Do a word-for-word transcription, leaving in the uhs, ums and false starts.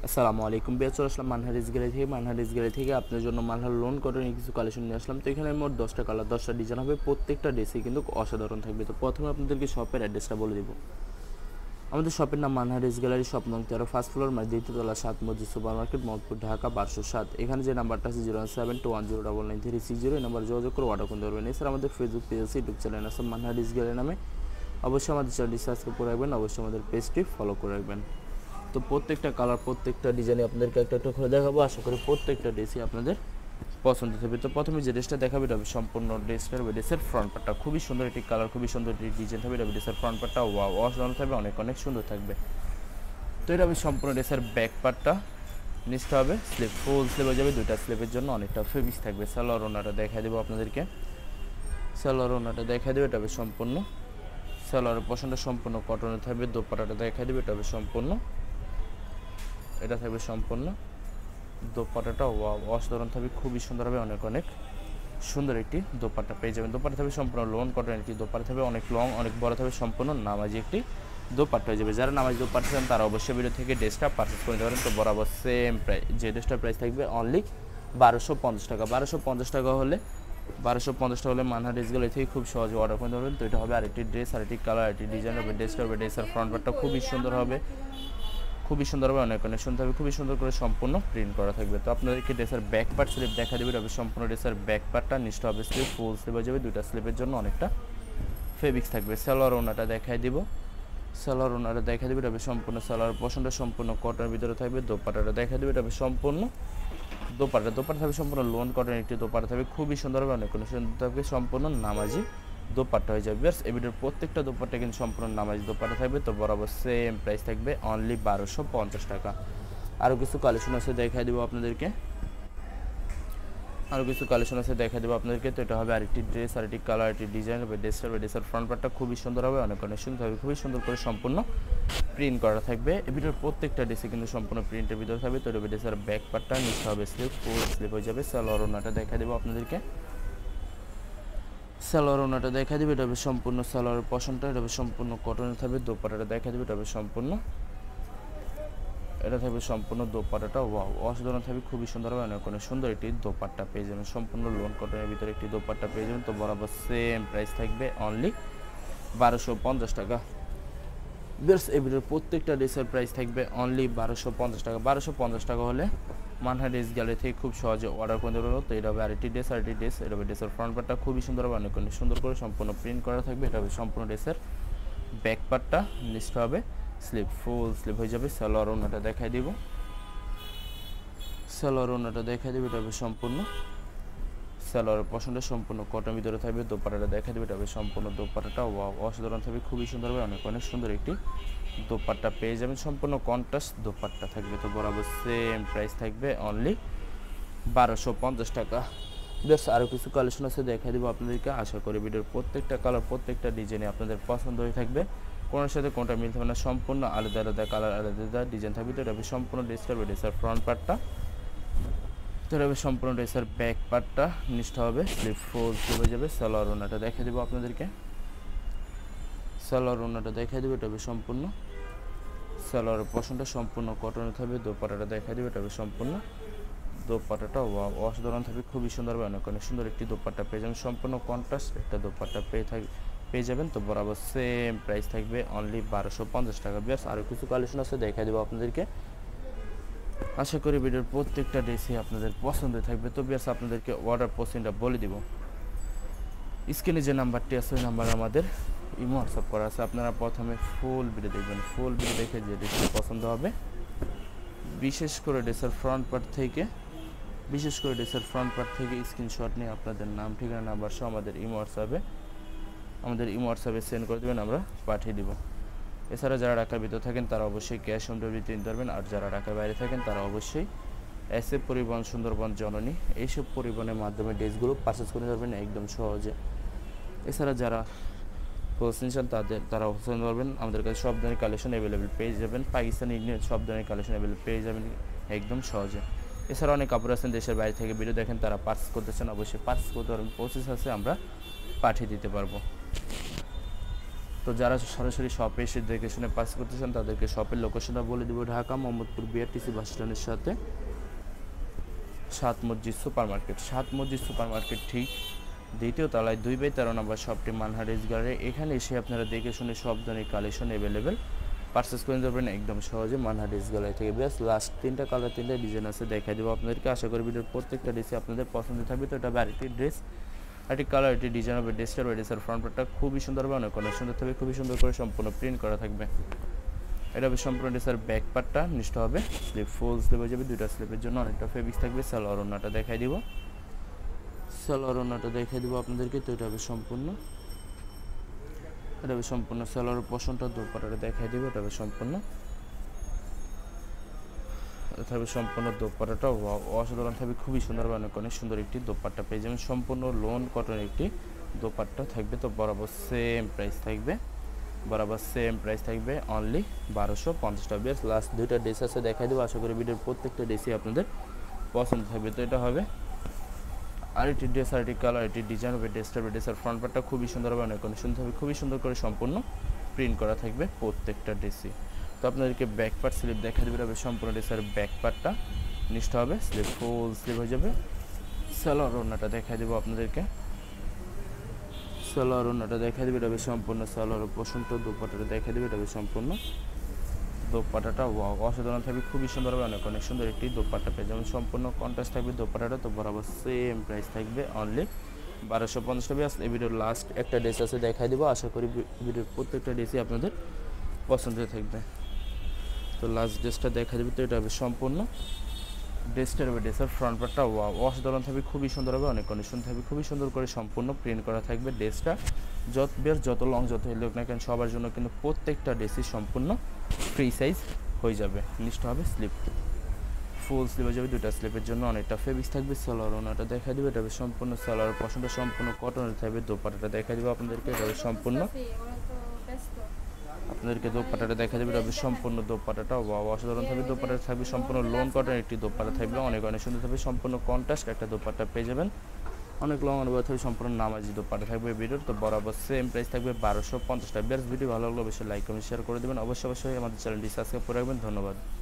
আসসালামু আলাইকুম বিয়ার চলে আসলাম মানহারিস গ্যালারি থেকে মানহারিস গ্যালারি থেকে আপনার জন্য মানহার লোন কটনের কিছু কালেকশন নিয়ে আসলাম। তো এখানে মোট দশটা কালার দশটা ডিজাইন হবে, প্রত্যেকটা ড্রেসই কিন্তু অসাধারণ থাকবে। তো প্রথমে আপনাদেরকে শপের অ্যাড্রেসটা বলে দেবো। আমাদের শপের নাম মানহারিস গ্যালারি, শপ নং তেরো, ফার্স্ট ফ্লোর, মানে দ্বিতীয়তলা, সাত মসজিদ সুপার মার্কেট, মোহাম্মদপুর, ঢাকা বারোশো সাত। এখানে যে নাম্বারটা আছে zero one seven two one zero double nine three six zero, এই নাম্বার যোগাযোগ করে অর্ডার করতে পারবেন। এছাড়া আমাদের ফেসবুক পেজ আছে, ইউটিউব চ্যানেল আছে মানহারিস গ্যালারি নামে, অবশ্যই আমাদের চ্যানেলটি সাবস্ক্রাইব করে রাখবেন, অবশ্যই আমাদের পেজটি ফলো করে রাখবেন। তো প্রত্যেকটা কালার প্রত্যেকটা ডিজাইনে আপনাদেরকে একটা একটা করে দেখাবো, আশা করি প্রত্যেকটা ড্রেসই আপনাদের পছন্দ হবে। তো প্রথমে যে ড্রেসটা দেখাবে এটা হবে সম্পূর্ণ ড্রেসটার ড্রেসের ফ্রন্ট পার্টটা খুবই সুন্দর একটি কালার, খুবই সুন্দর একটি ডিজাইন থাকবে। এটা ড্রেসের ফ্রন্ট পার্টটা ওয়াও অসাধারণ থাকবে, অনেক অনেক সুন্দর থাকবে। তো এটা হবে সম্পূর্ণ ড্রেসের ব্যাক পার্টটা, নিচটা হবে স্লিপ, ফুল স্লিপ হয়ে যাবে, দুইটা স্লিপের জন্য অনেকটা ফেব্রিক থাকবে। সালোয়ার ওনাটা দেখা দেবো আপনাদেরকে, সালোয়ার ওনাটা দেখা দেবে। এটা হবে সম্পূর্ণ সালোয়ারের পশনটা সম্পূর্ণ কটনের থাকবে। দোপাট্টাটা দেখা দেবে, এটা হবে সম্পূর্ণ, এটা থাকবে সম্পূর্ণ দোপাট্টাটা ওয়াও অসাধারণ থাকবে, খুবই সুন্দর হবে, অনেক অনেক সুন্দর একটি দোপাট্টা পেয়ে যাবেন। দোপাট্টা থাকবে সম্পূর্ণ লোন কটনের একটি দোপাট্টা থাকবে, অনেক লং অনেক বড় থাকবে, সম্পূর্ণ নামাজি একটি দোপাট্টা হয়ে যাবে। যারা নামাজি দোপাট্টা চান তারা অবশ্যই ভিডিও থেকে ড্রেসটা পারচেস করে নিতে পারেন। তো বরাবর সেম প্রাইস, যে ড্রেসটার প্রাইস থাকবে অনলি বারোশো পঞ্চাশ টাকা। বারোশো পঞ্চাশ টাকা হলে বারোশো পঞ্চাশ টাকা হলে মানহার ড্রেসগুলো থেকে খুব সহজে অর্ডার করতে পারবেন। তো এটা হবে আরেকটি ড্রেস, আরেকটি কালার, আরেকটি ডিজাইন হবে। ড্রেসটা হবে, ড্রেসের ফ্রন্ট পার্টটা খুবই সুন্দর হবে, খুবই সুন্দর হবে, অনেক অনেক সুন্দর হবে, খুবই সুন্দর করে সম্পূর্ণ প্রিন্ট করা থাকবে। তো আপনাদেরকে ড্রেসের ব্যাক পার্ট স্লিপ দেখা দেবে, হবে সম্পূর্ণ ড্রেসের ব্যাক পার্টটা, নিচটা হবে স্লিপ, ফুল স্লিপ হয়ে যাবে, দুইটা স্লিপের জন্য অনেকটা ফেব্রিক্স থাকবে। সালোয়ার ওনাটা দেখাই দিব, সালোয়ার ওনাটা দেখা দেবে, হবে সম্পূর্ণ সালোয়ার পশনটা সম্পূর্ণ কটনের ভিতরে থাকবে। দোপাট্টাটা দেখা দেবে, হবে সম্পূর্ণ দোপাট্টা, দোপাট্টা থাকবে সম্পূর্ণ লোন কটনের একটি দোপাট্টা থাকবে, খুবই সুন্দর হবে, অনেক অনেক সুন্দর থাকবে, সম্পূর্ণ নামাজি দোপাট্টা হয়ে যাবে। এই ভিডিওর প্রত্যেকটা দোপাট্টা কিন্তু সম্পূর্ণ নামাজি দোপাট্টা থাকবে। তো বরাবর সেম প্রাইস থাকবে অনলি বারোশো পঞ্চাশ টাকা। আরও কিছু কালেকশন আছে দেখাই দেবো আপনাদেরকে, আরও কিছু কালেকশন আছে দেখা দেবো আপনাদেরকে। তো এটা হবে আরেকটি ড্রেস, আরেকটি কালার, আরেকটি ডিজাইন হবে। ড্রেসটার ড্রেসের ফ্রন্ট পার্টটা খুবই সুন্দর হবে, অনেক অনেক সুন্দর হবে, খুবই সুন্দর করে সম্পূর্ণ প্রিন্ট করা থাকবে। এই ভিডিওর প্রত্যেকটা ড্রেসে কিন্তু সম্পূর্ণ প্রিন্টের ভিতরে থাকবে। তো এটা ড্রেসের ব্যাক পার্টটা, নিচটা হবে স্লিপ, ফুল স্লিপ হয়ে যাবে। সালোয়ার ওনাটা দেখা দেবো আপনাদেরকে, সালোয়ার ওনাটা দেখা দেবে, এটা হবে সম্পূর্ণ সালোয়ারের পশনটা, এটা হবে সম্পূর্ণ কটনের থাকবে। দোপাট্টাটা দেখা দেবে, এটা হবে সম্পূর্ণ, এটা থাকবে সম্পূর্ণ দোপাট্টাটা ওয়াও অসাধারণ থাকবে, খুবই সুন্দর হবে, অনেক অনেক সুন্দর একটি দোপাট্টা পেয়ে যাবেন। সম্পূর্ণ লোন কটনের ভিতরে একটি দোপাট্টা পেয়ে যাবেন। তো বরাবর সেম প্রাইস থাকবে অনলি বারোশো পঞ্চাশ টাকা। বেশ এই ভিডিওর প্রত্যেকটা ড্রেসের প্রাইস থাকবে অনলি বারোশো পঞ্চাশ টাকা। বারোশো পঞ্চাশ টাকা হলে মানহার ড্রেস গ্যালারি থেকে খুব সহজে অর্ডার করতে পারবো। তো এটা হবে আরেকটি ড্রেস, আরেকটি ড্রেস, এটা হবে ড্রেসের ফ্রন্ট পার্টটা খুবই সুন্দর হবে, অনেক অনেক সুন্দর করে সম্পূর্ণ প্রিন্ট করা থাকবে। এটা হবে সম্পূর্ণ ড্রেসের ব্যাক পার্টটা, নিচটা হবে স্লিপ, ফুল স্লিপ হয়ে যাবে। সালোয়ার ওনাটা দেখাই দিব, সালোয়ার ওনাটা দেখাই দেবে, এটা হবে সম্পূর্ণ সালোয়ারের পছন্দ সম্পূর্ণ কটন ভিতরে থাকবে। দোপাট্টাটা দেখা দেবে, এটা হবে সম্পূর্ণ দোপাট্টাটা ওয়াও অসাধারণ থাকবে, খুবই সুন্দর হবে, অনেক অনেক সুন্দর একটি দোপাট্টা পেয়ে যাবেন। সম্পূর্ণ কন্ট্রাস্ট দোপাট্টা থাকবে। তো বরাবর সেম প্রাইস থাকবে অনলি বারোশো পঞ্চাশ টাকা। বেশ আরও কিছু কালেকশন আছে দেখা দেবো আপনাদেরকে। আশা করি ভিডিওর প্রত্যেকটা কালার প্রত্যেকটা ডিজাইনে আপনাদের পছন্দ হয়ে থাকবে, কোনোর সাথে কোনটা মিলতে হবে না, সম্পূর্ণ আলাদা আলাদা কালার আলাদা আলাদা ডিজাইন থাকবে। তো এটা হবে সম্পূর্ণ ড্রেসটা, ড্রেসের ফ্রন্ট পার্টটা, তো এটা হবে সম্পূর্ণ ড্রেসের ব্যাক পার্টটা, নিচটা হবে স্লিপ, ফুল স্লিপ হয়ে যাবে। সালোয়ার ওনাটা দেখা দেবো আপনাদেরকে, সালোয়ার ওনাটা দেখা দেবে, এটা হবে সম্পূর্ণ সালোয়ারের পশনটা সম্পূর্ণ কটনের থাকবে। দোপাট্টাটা দেখা দেবে, এটা হবে সম্পূর্ণ দোপাট্টাটা ওয়াও অসাধারণ থাকবে, খুবই সুন্দর হবে, অনেক অনেক সুন্দর একটি দোপাট্টা পেয়ে যাবেন। সম্পূর্ণ কন্ট্রাস্ট একটা দোপাট্টা পেয়ে থাকবে পেয়ে যাবেন। তো বরাবর সেম প্রাইস থাকবে অনলি বারোশো পঞ্চাশ টাকা। বেশ আরও কিছু কালেকশন আছে দেখা দেবো আপনাদেরকে। আশা করি ভিডিওর প্রত্যেকটা ড্রেসই আপনাদের পছন্দ থাকবে। তো বেশ আপনাদেরকে অর্ডার প্রসেসটা বলে দিব। স্ক্রিনে যে নাম্বারটি আছে ওই নাম্বার আমাদের ইমো হোয়াটসঅ্যাপ করা আছে। আপনারা প্রথমে ফুল ভিডিও দেখবেন, ফুল ভিডিও দেখে যে ড্রেসটি পছন্দ হবে, বিশেষ করে ড্রেসের ফ্রন্ট পার্ট থেকে বিশেষ করে ড্রেসের ফ্রন্ট পার্ট থেকে স্ক্রিনশট নিয়ে আপনাদের নাম, ঠিকানা, নাম্বার সহ আমাদের ইমো হোয়াটসঅ্যাপে আমাদের ইমো হোয়াটসঅ্যাপে সেন্ড করে দেবেন, আমরা পাঠিয়ে দিব। এছাড়া যারা ঢাকার ভিতরে থাকেন তারা অবশ্যই ক্যাশ অন ডেলিভারিতে নিতে পারবেন, আর যারা ঢাকার বাইরে থাকেন তারা অবশ্যই এসএফ পরিবহন, সুন্দরবন, জননী এইসব পরিবহনের মাধ্যমে ড্রেসগুলো পারচেস করে পারবেন একদম সহজে। এছাড়া যারা হোলসেল চান তাদের তারা হোলসেল পারবেন, আমাদের কাছে সব ধরনের কালেকশন অ্যাভেলেবেল পেয়ে যাবেন। পাকিস্তানি ইন্ডিয়ান সব ধরনের কালেকশন অ্যাভেলেবেল পেয়ে যাবেন একদম সহজে। এছাড়া অনেক কাপড় আছেন দেশের বাইরে থেকে ভিডিও দেখেন, তারা পারচেস করতে চান অবশ্যই পারচেস করতে পারবেন, প্রসেস আছে, আমরা পাঠিয়ে দিতে পারবো। তো যারা সরাসরি শপে এসে দেখে শুনে পাস করতে চান তাদেরকে শপের লোকেশনটা বলে দেবো, ঢাকা মোহাম্মদপুর বিআরটিসি বাস স্ট্যান্ডের সাথে সাত মসজিদ সুপার মার্কেট। সাত মসজিদ সুপার মার্কেট ঠিক দ্বিতীয় তলায় দুই বাই তেরো নম্বর শপটি মানহার রেস গ্যালারি। এখানে এসে আপনারা দেখে শুনে সব ধরনের কালেকশন অ্যাভেলেবেল পারচেস করে নিতে পারবেন একদম সহজে মানহার রেস গ্যালারি থেকে। বেশ লাস্ট তিনটা কালার তিনটা ডিজাইন আছে দেখাই দেবো আপনাদেরকে। আশা করি ভিডিওর প্রত্যেকটা ড্রেসই আপনাদের পছন্দ থাকবে। তো এটা আরেকটি ড্রেস, একটি কালার, একটি ডিজাইন হবে। ড্রেসটার ড্রেসের ফ্রন্ট পার্টটা খুবই সুন্দর হবে, অনেক অনেক সুন্দর থাকবে, খুবই সুন্দর করে সম্পূর্ণ প্রিন্ট করা থাকবে। এটা হবে সম্পূর্ণ ড্রেসের ব্যাক পার্টটা নিশ্চিত হবে স্লিপ ফুল স্লিপ হয়ে যাবে, দুইটা স্লিপের জন্য অনেকটা ফেব্রিক্স থাকবে। সালোয়ার ওড়নাটা দেখাই দিব, সালোয়ার ওড়নাটা দেখাই দিব আপনাদেরকে। তো এটা হবে সম্পূর্ণ, এটা হবে সম্পূর্ণ সালোয়ার পোর্শনটা, দোপাট্টাটা দেখাই দিব। এটা হবে সম্পূর্ণ, এটা হবে সম্পূর্ণ দোপাট্টাটা অসাধারণ থাকবে, খুবই সুন্দর হবে, অনেক অনেক সুন্দর একটি দোপাট্টা পেয়ে যাবেন। সম্পূর্ণ লোন কটনের একটি দোপাট্টা থাকবে। তো বরাবর সেম প্রাইস থাকবে, বরাবর সেম প্রাইস থাকবে অনলি বারোশো পঞ্চাশ টাকা। বেশ লাস্ট দুইটা ড্রেস আছে দেখাই দেবো, আশা করি ভিডিওর প্রত্যেকটা ড্রেসই আপনাদের পছন্দ থাকবে। তো এটা হবে আরেকটি ড্রেস, আরেকটি কালার, একটি ডিজাইন হবে। ড্রেসটার ড্রেসের ফ্রন্ট পার্টটা খুবই সুন্দর হবে, অনেক অনেক সুন্দর হবে, খুবই সুন্দর করে সম্পূর্ণ প্রিন্ট করা থাকবে প্রত্যেকটা ড্রেসই। তো আপনাদেরকে ব্যাক পার্ট স্লিপ দেখা দেবে, হবে সম্পূর্ণ ড্রেসের ব্যাক পার্টটা নিশ্চিত হবে স্লিপ ফুল স্লিপ হয়ে যাবে। সালোয়ার ওড়নাটা দেখাই দেবো আপনাদেরকে, সালোয়ার ওড়নাটা দেখা দেবে, এটা হবে সম্পূর্ণ সালোয়ার পোর্শনটা, দোপাট্টাটা দেখা দেবে, এটা হবে সম্পূর্ণ দোপাট্টাটা অসাধারণ থাকবে, খুবই সুন্দর হবে, অনেক অনেক সুন্দর একটি দোপাট্টা পেয়ে যেমন সম্পূর্ণ কন্ট্রাস্ট থাকবে দোপাট্টাটা। তো বরাবর সেম প্রাইস থাকবে অনলি বারোশো পঞ্চাশ টাকা। এই ভিডিওর লাস্ট একটা ড্রেস আছে দেখাই দেবো, আশা করি ভিডিওর প্রত্যেকটা ড্রেসই আপনাদের পছন্দ থাকবে। তো লাস্ট ড্রেসটা দেখা দেবে। তো এটা হবে সম্পূর্ণ ড্রেসটার হবে ড্রেসের ফ্রন্ট পার্টটা অসাধারণ থাকবে, খুবই সুন্দর হবে, অনেক অনেক সুন্দর থাকবে, খুবই সুন্দর করে সম্পূর্ণ প্রিন্ট করা থাকবে। ড্রেসটা যত বেশ যত লং যত হেলুক না কেন সবার জন্য কিন্তু প্রত্যেকটা ড্রেসই সম্পূর্ণ ফ্রি সাইজ হয়ে যাবে, নিশ্চিত হবে স্লিপ ফুল স্লিপ হয়ে যাবে, দুইটা স্লিপের জন্য অনেকটা ফেব্রিক্স থাকবে। সালোয়ার ওনাটা দেখা দেবে, এটা হবে সম্পূর্ণ সালোয়ার পছন্দ সম্পূর্ণ কটনের থাকবে। দোপাট্টাটা দেখা দেবে আপনাদেরকে, এটা হবে সম্পূর্ণ আপনাদেরকে দোপাট্টাটা দেখা দেবে, এটা হবে সম্পূর্ণ দোপাট্টাটা অসাধারণ থাকবে। দোপাট্টা থাকবে সম্পূর্ণ লোন কটনের একটি দোপাট্টা থাকবে, অনেক অনেক সুন্দর থাকবে, সম্পূর্ণ কন্ট্রাস্ট একটা দোপাট্টা পেয়ে যাবেন, অনেক লং অনুভব থাকবে, সম্পূর্ণ নামাজি দোপাট্টা থাকবে ভিডিওর। তো বরাবর সেম প্রাইস থাকবে বারোশো পঞ্চাশ টাকা। বেশ ভিডিও ভালো লাগলে অবশ্যই লাইক কমেন্ট শেয়ার করে দেবেন, অবশ্যই অবশ্যই আমাদের চ্যানেলটি সাবস্ক্রাইব করে রাখবেন। ধন্যবাদ।